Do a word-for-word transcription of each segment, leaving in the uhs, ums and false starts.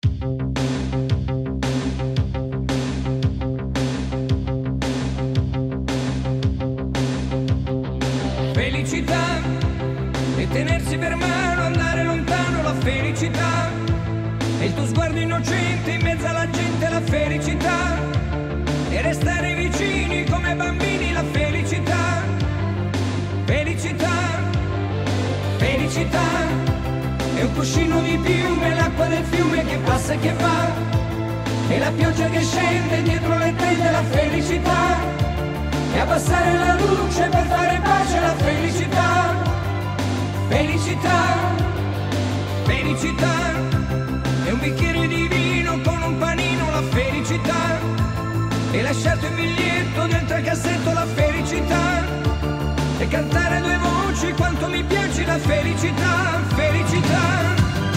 Felicità e tenersi per mano, andare lontano, la felicità e il tuo sguardo innocente in mezzo alla gente, la felicità e restare vicini come bambini, la felicità. Felicità, felicità è un cuscino di piume, l'acqua del fiume che passa e che va e la pioggia che scende dietro le tende, la felicità e abbassare la luce per fare pace, la felicità. Felicità, felicità è un bicchiere di vino con un panino, la felicità e lasciarti un biglietto dentro il cassetto, la felicità e cantare a due voci quanto mi piace, la felicità. Felicità,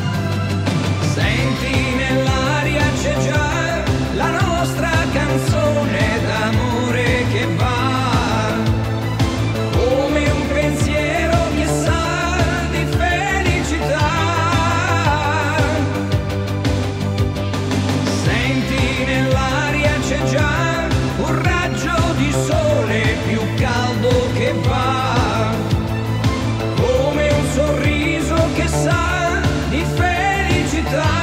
senti nell'aria c'è già la nostra canzone d'amore che va come un pensiero che sa di felicità. Senti nell'aria c'è già un raggio di sole più caldo che va come un sorriso che sa di felicità.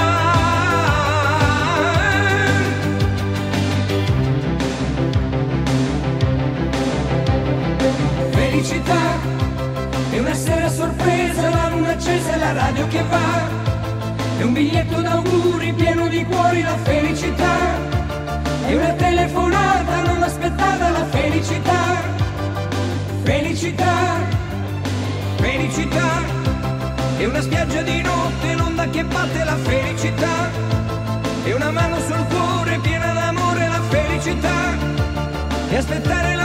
Felicità è una sera sorpresa, la luna accesa e la radio che va, è un biglietto d'auguri pieno di cuori, la felicità è una telefonata non aspettata, la felicità. Felicità, felicità è una spiaggia di notte, l'onda che batte, la felicità è una mano sul cuore piena d'amore, la felicità e aspettare la